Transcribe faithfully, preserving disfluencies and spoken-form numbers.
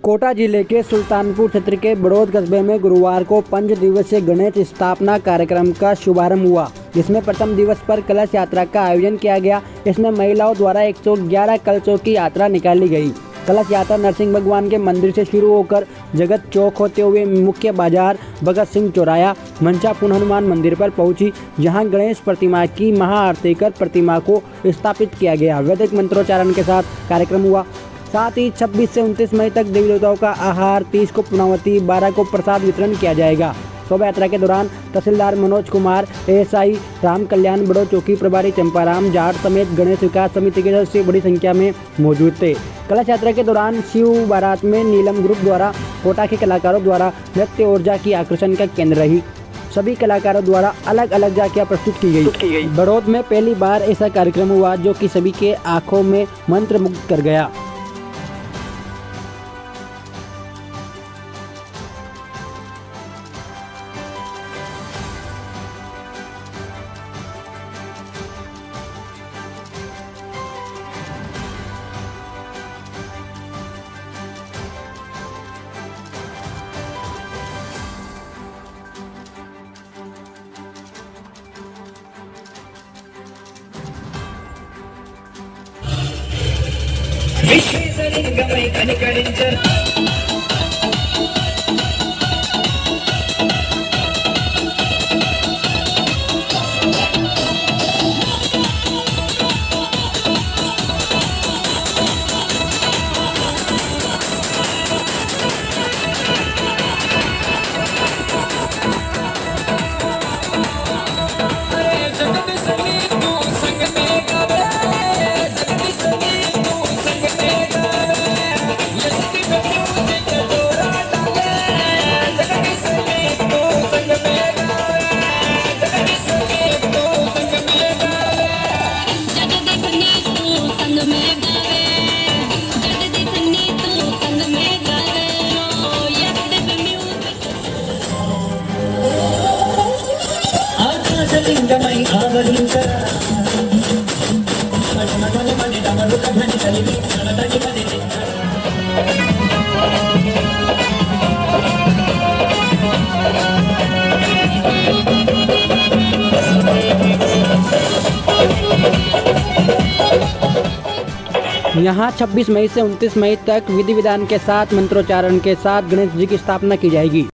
कोटा जिले के सुल्तानपुर क्षेत्र के बड़ौद कस्बे में गुरुवार को पंच दिवसीय गणेश स्थापना कार्यक्रम का शुभारंभ हुआ, जिसमें प्रथम दिवस पर कलश यात्रा का आयोजन किया गया। इसमें महिलाओं द्वारा एक सौ ग्यारह कलशों की यात्रा निकाली गई। कलश यात्रा नरसिंह भगवान के मंदिर से शुरू होकर जगत चौक होते हुए मुख्य बाजार, भगत सिंह चौराया, मंचापुन हनुमान मंदिर पर पहुंची, जहां गणेश प्रतिमा की महाआरती कर प्रतिमा को स्थापित किया गया। वैदिक मंत्रोच्चारण के साथ कार्यक्रम हुआ। साथ ही छब्बीस से उनतीस मई तक देवी देवताओं का आहार, तीस को पूर्णावती, बारह को प्रसाद वितरण किया जाएगा। शोभा यात्रा के दौरान तहसीलदार मनोज कुमार, एएसआई राम कल्याण, बड़ो चौकी प्रभारी चंपाराम जाट समेत गणेश विकास समिति के सदस्य बड़ी संख्या में मौजूद थे। कलश यात्रा के दौरान शिव बारात में नीलम ग्रुप द्वारा कोटा के कलाकारों द्वारा नृत्य ऊर्जा की आकर्षण का केंद्र रही। सभी कलाकारों द्वारा अलग अलग झांकियां प्रस्तुत की गई। बड़ौद में पहली बार ऐसा कार्यक्रम हुआ जो कि सभी के आंखों में मंत्रमुग्ध कर गया। విశ్వేశలింగమై కనికరించరు లింగమై ఆవరించరా మణి మణి డమరుక ధ్వని కలిగి నడతని పది यहाँ छब्बीस मई से उनतीस मई तक विधि विधान के साथ मंत्रोच्चारण के साथ गणेश जी की स्थापना की जाएगी।